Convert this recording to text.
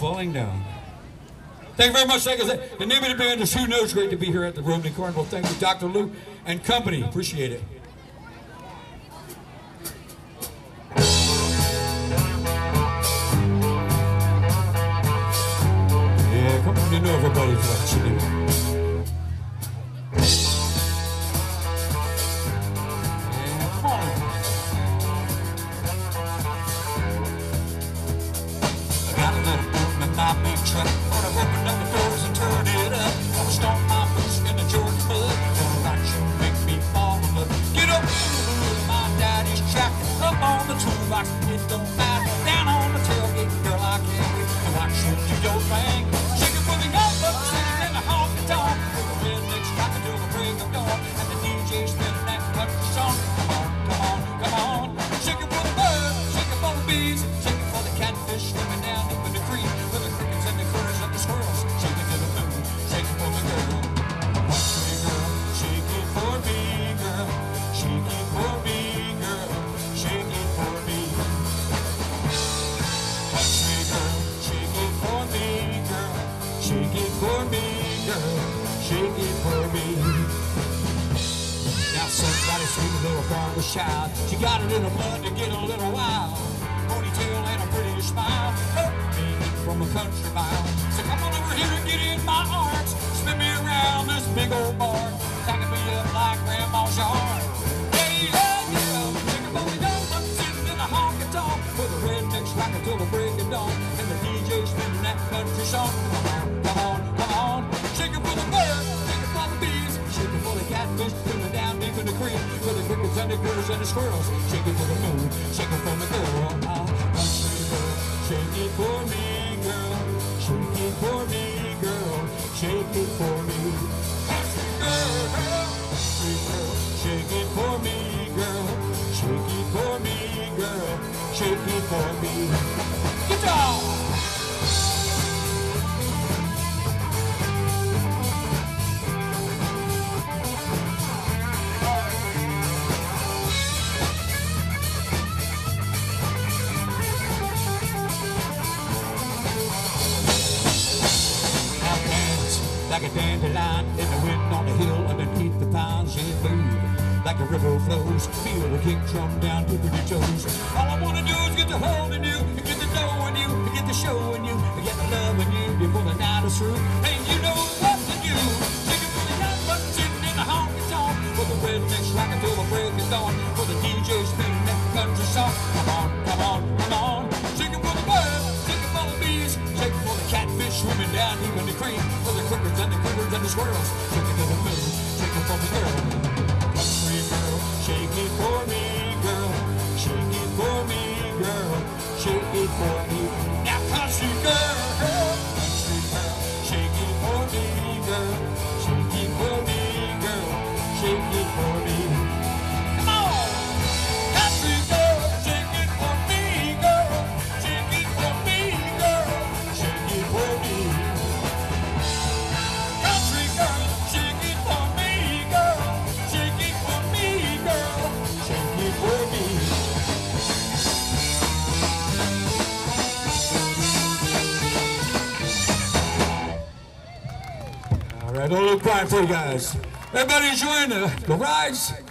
falling down. Thank you very much. Thank you. The name of the band is Who Knows. Great to be here at the Romney Carnival. Thank you, Dr. Lou and company. Appreciate it. Yeah, come on. You know everybody's watching you. My big truck, but I've opened up the doors and turned it up. I was stomping my boots in the Georgia mud. Gonna watch you make me fall in love. Get up, my daddy's track, up on the toolbox, it don't matter. Down on the tailgate, girl, I can't wait to watch you do your thing. Shake it for the young bucks singing in the honky tonk. With the rednecks rocking till the break of dawn, and the DJ spinning that country song. Come on, come on, come on. Shake it for the birds, shake it for the bees, shake it for the catfish swimming down deep in the creek. Child. She got a little blood to get a little wild, ponytail and a pretty smile, from a country mile. So come on over here and get in my arms, spin me around this big old barn, packing me up like grandma's yard. Hey, yeah, yeah, take a booty down, I'm sitting in a honky tonk, with the rednecks rocking till the break of dawn, and the DJ spinning that country song. Come on, come on, come on, shake it for the birds, shake it for the bees, shake it for the catfish, swimming down deep in the creek, for the crickets and the critters and the squirrels. Shake it for the moon, shake it for the girl. Country girl, shake it for me, girl. Shake it for me, girl. Shake it for me. Country girl, shake it for me, girl. Shake it for me, girl. Shake it for me. Guitar! Like a dandelion in the wind on the hill underneath the pines, yeah, move like the river flows. Feel the kick drum down deep in your toes. All I wanna do is get to holding you, and get to knowing you, and get to showing you, and get to loving you before the night is through. And you know what to do. Take it for the young bucks sitting in the honky tonk, for the rednecks rocking till the break of dawn, for the DJ spinning that country song. Come on, come on, come on. Shake it for the birds, shake it for the bees, shake it for the catfish swimming down deep in the creek, for the crickets and the critters and the squirrels. Shake it to the moon, shake it for the girl. Country girl, shake it for me, girl. Shake it for me, girl. Shake it for me. Now country girl, country girl, shake it for me, girl. Shake it for me, girl. Shake it for me. Come on, country girl, shake it for me, girl. Shake it for me, girl. Shake it for me. Country girl, shake it for me, girl. Shake it for me, girl. Shake it for me. All right, a little quiet for you guys. Everybody enjoying the rides?